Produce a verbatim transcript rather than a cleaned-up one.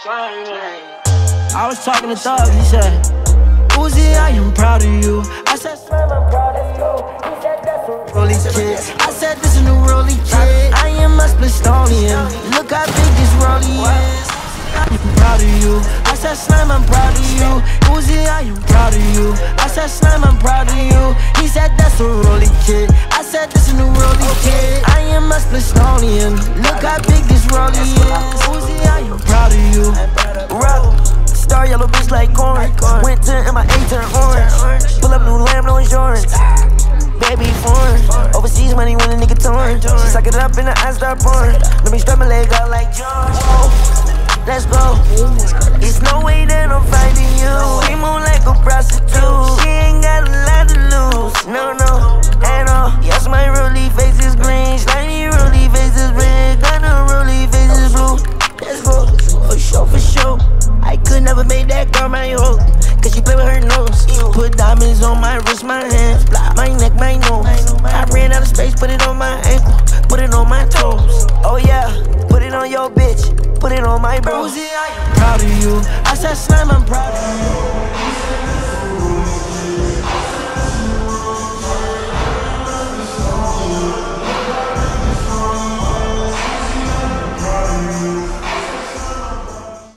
I was talking to Thug, he said, Uzi, I am proud of you. I said, Slim, I'm proud of you. He said, that's a rolly kid. I said, this is a new rolly kid. I am a Splistonian. Look how big this rolly is. I'm proud of you. I said, Slim, I'm proud of you. Uzi, I am proud of you. I said, Slim, I'm proud of you. He said, that's a rolly kid. I said, this is a new rolly kid. I am a Splistonian. Look how big this rolly is. Uzi, I am proud of you. Rock. Star yellow bitch like corn. Went to M I A turn orange. Pull up new lamb, no insurance. Baby foreign. Overseas money when a nigga torn. She suck it up in the eyes start pouring. Let me strap my leg out like George. Let's go. It's no way that I'm fighting you. She move like a prostitute. She ain't got a lot to lose. No, no, at all. Yes, my rolly face is green. Shiny rolly face is red. Got no rolly face is blue. Let's go. For sure, for sure. I could never make that girl my hoe, cause she play with her nose. Put diamonds on my wrist, my hands, my neck, my nose. I ran out of space, put it on my ankle, put it on my toes. Oh yeah, put it on your bitch, put it on my bro. Uzi, I am proud of you. I said, Slim, I'm proud of you.